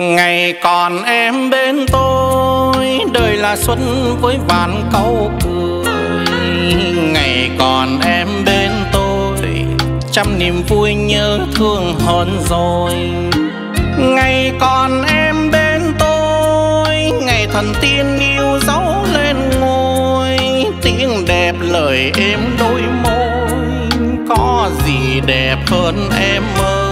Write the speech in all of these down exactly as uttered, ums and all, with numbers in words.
Ngày còn em bên tôi, đời là xuân với vạn câu cười. Ngày còn em bên tôi, trăm niềm vui nhớ thương hơn rồi. Ngày còn em bên tôi, ngày thần tiên yêu dấu lên ngôi. Tiếng đẹp lời êm đôi môi, có gì đẹp hơn em ơi.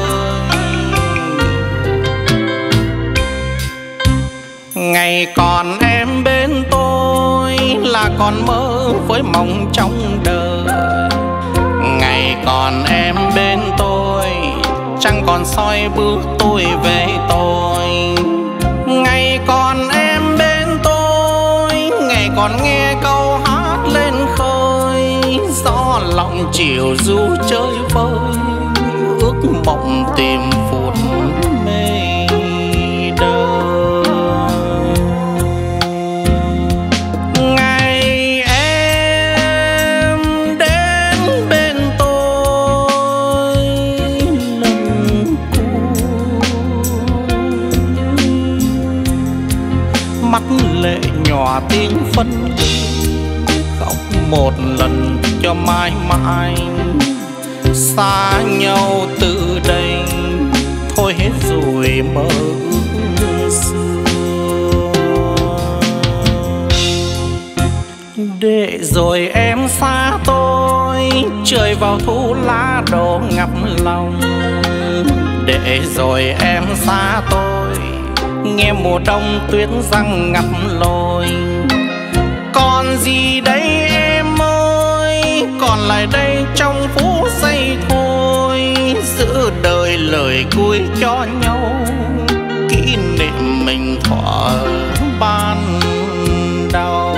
Ngày còn em bên tôi là còn mơ với mong trong đời. Ngày còn em bên tôi, chẳng còn soi bước tôi về tôi. Ngày còn em bên tôi, ngày còn nghe câu hát lên khơi. Gió lòng chiều du chơi vơi, ước mộng tìm phút mê đời. Ngày em đến bên tôi lần cuối, mắt lệ nhòa tiếng phân ly, khóc một lần cho mãi mãi. Xa nhau từ đây, thôi hết rồi mơ ước xưa. Để rồi em xa tôi, trời vào thu lá đổ ngập lòng. Để rồi em xa tôi, nghe mùa đông tuyết răng ngập lối. Còn gì đây em ơi, còn lại đây trong phút giây thôi. Giữ đời lời cuối cho nhau, kỷ niệm mình thuở ban đầu.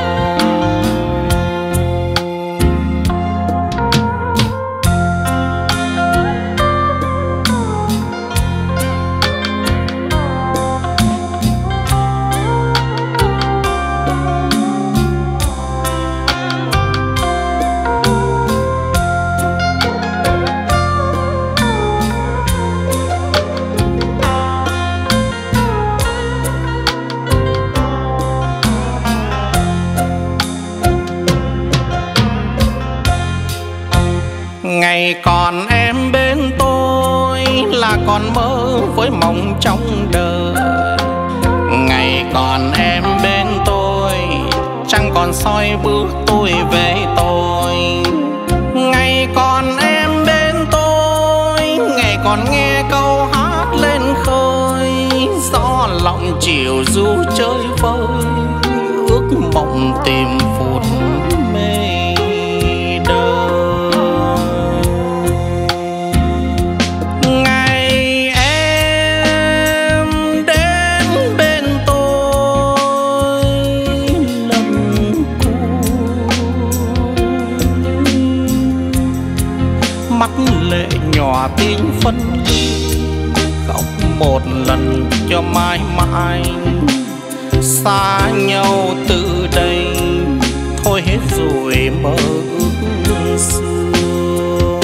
Ngày còn em bên tôi là còn mơ với mong trong đời. Ngày còn em bên tôi, chẳng còn soi bước tôi về tôi. Ngày còn em bên tôi, ngày còn nghe câu hát lên khơi. Gió lòng chiều du chơi vơi, ước mộng tìm phút mê đời. Mắt lệ nhòa tiếng phân ly, khóc một lần cho mãi mãi. Xa nhau từ đây, thôi hết rồi mơ ước xưa.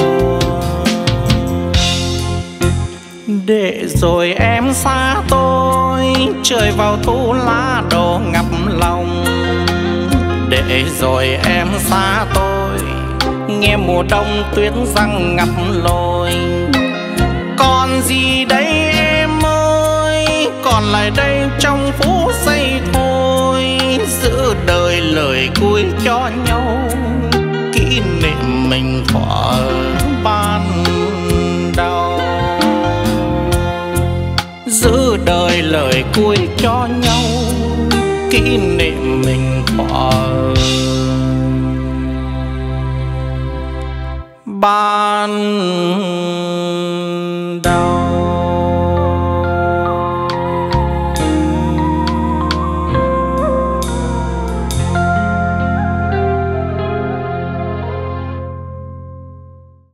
Để rồi em xa tôi, trời vào thu lá đổ ngập lòng. Để rồi em xa tôi, nghe mùa đông tuyết răng ngập lối. Còn gì đây em ơi, còn lại đây trong phút giây thôi. Giữ đời lời cuối cho nhau, kỷ niệm mình thuở ban đầu. Giữ đời lời cuối cho nhau, kỷ niệm mình thuở ban đầu.